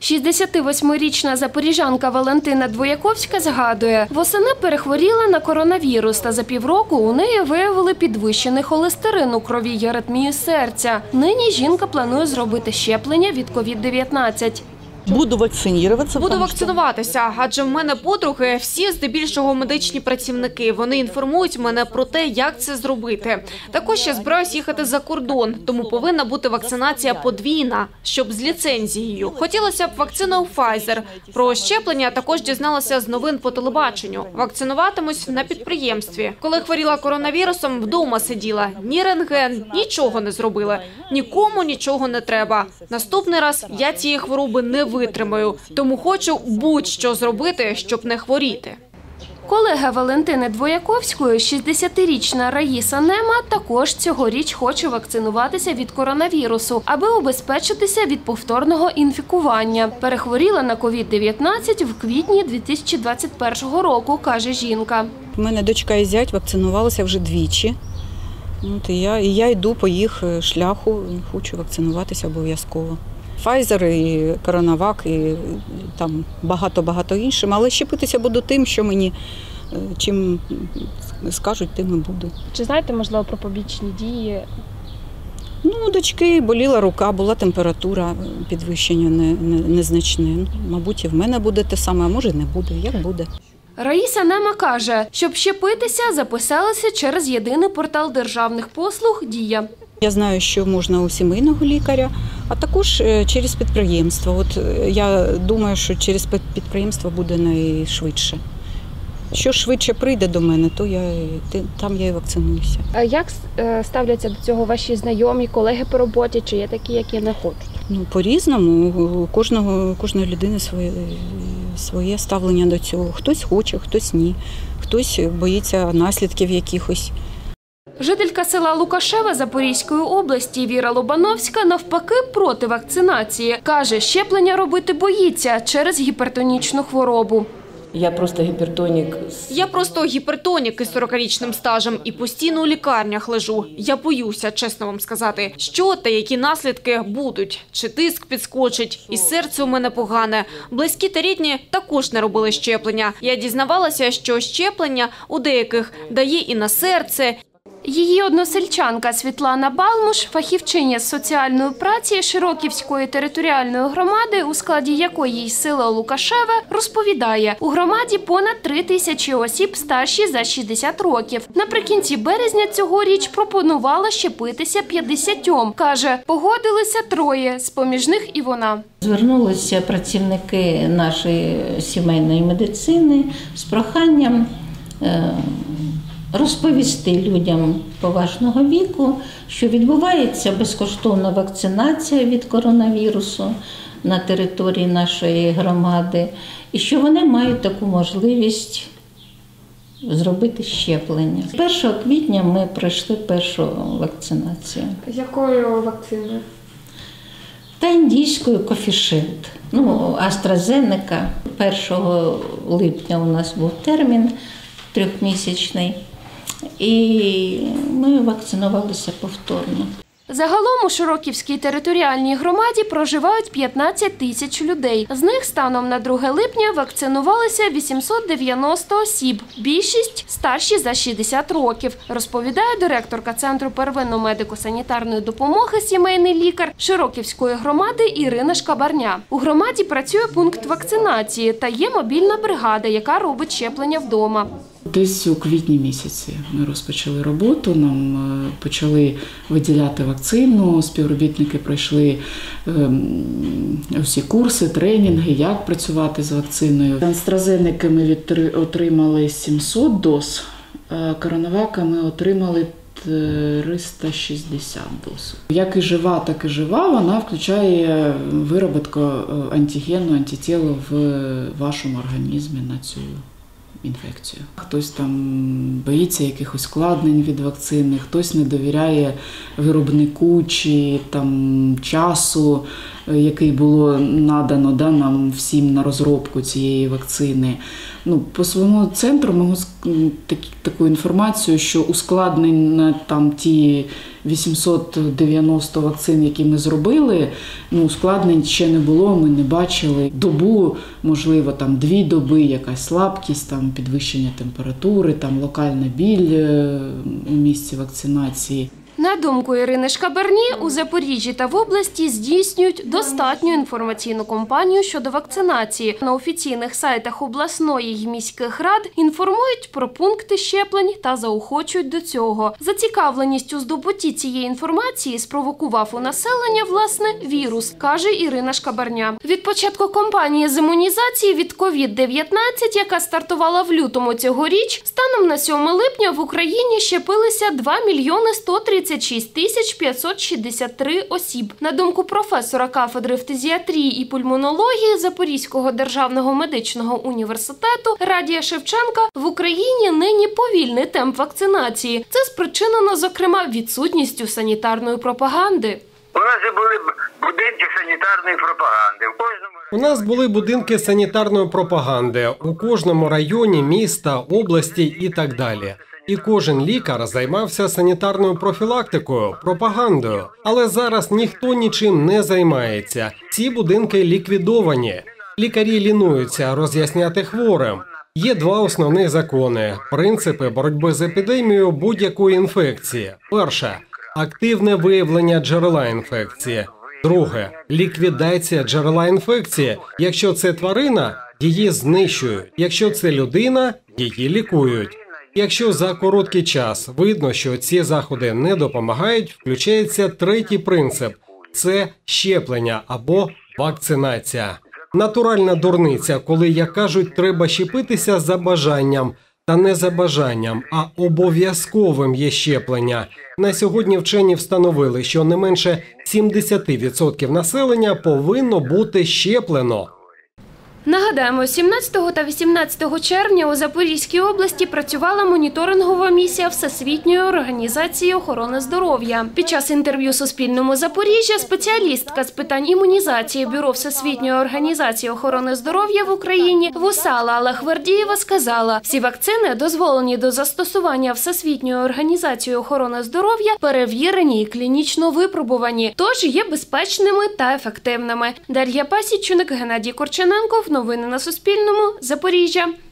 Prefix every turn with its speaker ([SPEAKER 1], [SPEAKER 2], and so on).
[SPEAKER 1] 68-річна запоріжанка Валентина Двояковська згадує, восени перехворіла на коронавірус, та за півроку у неї виявили підвищений холестерин у крові й аритмію серця. Нині жінка планує зробити щеплення від COVID-19.
[SPEAKER 2] Буду вакцинуватися.
[SPEAKER 3] Буду вакцинуватися, адже в мене подруги всі здебільшого медичні працівники. Вони інформують мене про те, як це зробити. Також я збираюсь їхати за кордон, тому повинна бути вакцинація подвійна, щоб з ліцензією. Хотілося б вакцину Pfizer. Про щеплення також дізналася з новин по телебаченню. Вакцинуватимусь на підприємстві. Коли хворіла коронавірусом, вдома сиділа. Ні рентген, нічого не зробили. Нікому нічого не треба. Наступний раз я цієї хвороби не витримаю. Тому хочу будь-що зробити, щоб не хворіти.
[SPEAKER 1] Колега Валентини Двояковської, 60-річна Раїса Нема, також цьогоріч хоче вакцинуватися від коронавірусу, аби убезпечитися від повторного інфікування. Перехворіла на COVID-19 в квітні 2021 року, каже жінка.
[SPEAKER 2] У мене дочка і зять вакцинувалися вже двічі. І я йду по їх шляху, хочу вакцинуватися обов'язково. Pfizer, і Коронавак, і там багато іншим. Але щепитися буду тим, що мені чим скажуть, тим і буду.
[SPEAKER 1] Чи знаєте, можливо, про побічні дії?
[SPEAKER 2] У дочки боліла рука, була температура, підвищення незначне. Мабуть, і в мене буде те саме, а може не буде, як буде.
[SPEAKER 1] Раїса Нема каже, щоб щепитися, записалася через єдиний портал державних послуг «Дія».
[SPEAKER 2] Я знаю, що можна у сімейного лікаря, а також через підприємство. От я думаю, що через підприємство буде найшвидше. Що швидше прийде до мене, то там я і вакцинуюся.
[SPEAKER 4] А як ставляться до цього ваші знайомі, колеги по роботі, чи є такі, які не хочуть?
[SPEAKER 2] По-різному. У кожної людини своє ставлення до цього. Хтось хоче, хтось ні. Хтось боїться наслідків якихось.
[SPEAKER 1] Жителька села Лукашеве Запорізької області Віра Лобановська навпаки проти вакцинації. Каже, щеплення робити боїться через гіпертонічну хворобу.
[SPEAKER 5] Я просто гіпертонік із 40-річним стажем і постійно у лікарнях лежу. Я боюся, чесно вам сказати, що та які наслідки будуть. Чи тиск підскочить, і серце у мене погане. Близькі та рідні також не робили щеплення. Я дізнавалася, що щеплення у деяких дає і на серце.
[SPEAKER 1] Її односельчанка Світлана Балмуш, фахівчиня з соціальної праці Широківської територіальної громади, у складі якої й село Лукашеве, розповідає, у громаді понад 3000 осіб старші за 60 років. Наприкінці березня цьогоріч пропонувала щепитися 50. Каже, погодилися 3, з-поміж них і вона.
[SPEAKER 6] Звернулися працівники нашої сімейної медицини з проханням розповісти людям поважного віку, що відбувається безкоштовна вакцинація від коронавірусу на території нашої громади і що вони мають таку можливість зробити щеплення. 1 квітня ми пройшли першу вакцинацію.
[SPEAKER 4] З якою вакциною?
[SPEAKER 6] Та індійською Covishield. AstraZeneca. 1 липня у нас був термін 3-місячний. І ми вакцинувалися повторно.
[SPEAKER 1] Загалом у Широківській територіальній громаді проживають 15 тисяч людей. З них станом на 2 липня вакцинувалися 890 осіб. Більшість – старші за 60 років, розповідає директорка Центру первинної медико-санітарної допомоги «Сімейний лікар» Широківської громади Ірина Шкабарня. У громаді працює пункт вакцинації та є мобільна бригада, яка робить щеплення вдома.
[SPEAKER 7] Десь у квітні місяці ми розпочали роботу, нам почали виділяти вакцину, співробітники пройшли усі курси, тренінги, як працювати з вакциною. AstraZeneca ми отримали 700 доз, а Коронавака ми отримали 360 доз. Як і жива, так і жива, вона включає виробітку антигену, антитіла в вашому організмі на цю інфекцію. Хтось там боїться якихось ускладнень від вакцини, хтось не довіряє виробнику чи там часу, який було надано нам всім на розробку цієї вакцини. По своєму центру можу таку інформацію, що ускладнень на ті 890 вакцин, які ми зробили, ускладнень ще не було, ми не бачили. Добу, можливо, 2 доби, якась слабкість, підвищення температури, локальна біль у місці вакцинації.
[SPEAKER 1] На думку Ірини Шкабарні, у Запоріжжі та в області здійснюють достатню інформаційну кампанію щодо вакцинації. На офіційних сайтах обласної й міських рад інформують про пункти щеплень та заохочують до цього. Зацікавленість у здобутті цієї інформації спровокував у населення, власне, вірус, каже Ірина Шкабарня. Від початку кампанії з імунізації від COVID-19, яка стартувала в лютому цьогоріч, станом на 7 липня в Україні щепилися 2 мільйони 136 тисяч 563 осіб. На думку професора кафедри фтизіатрії і пульмонології Запорізького державного медичного університету Радія Шевченка, в Україні нині повільний темп вакцинації. Це спричинено, зокрема, відсутністю санітарної пропаганди.
[SPEAKER 8] У нас же були будинки санітарної пропаганди.
[SPEAKER 9] У нас були будинки санітарної пропаганди у кожному районі, міста, області і так далі. І кожен лікар займався санітарною профілактикою, пропагандою. Але зараз ніхто нічим не займається. Ці будинки ліквідовані. Лікарі лінуються роз'ясняти хворим. Є 2 основних закони – принципи боротьби з епідемією будь-якої інфекції. Перше – активне виявлення джерела інфекції. Друге – ліквідація джерела інфекції. Якщо це тварина, її знищують. Якщо це людина, її лікують. Якщо за короткий час видно, що ці заходи не допомагають, включається третій принцип – це щеплення або вакцинація. Натуральна дурниця, коли, як кажуть, треба щепитися за бажанням. Та не за бажанням, а обов'язковим є щеплення. На сьогодні вчені встановили, що не менше 70% населення повинно бути щеплено.
[SPEAKER 1] Нагадаємо, 17 та 18 червня у Запорізькій області працювала моніторингова місія Всесвітньої організації охорони здоров'я. Під час інтерв'ю Суспільному Запоріжжя спеціалістка з питань імунізації Бюро Всесвітньої організації охорони здоров'я в Україні Вусала Аллахвердієва сказала, всі вакцини, дозволені до застосування Всесвітньою організацією охорони здоров'я, перевірені і клінічно випробувані, тож є безпечними та ефективними. Дар'я Пасічник, Геннадій Корчененко. Новини на Суспільному. Запоріжжя.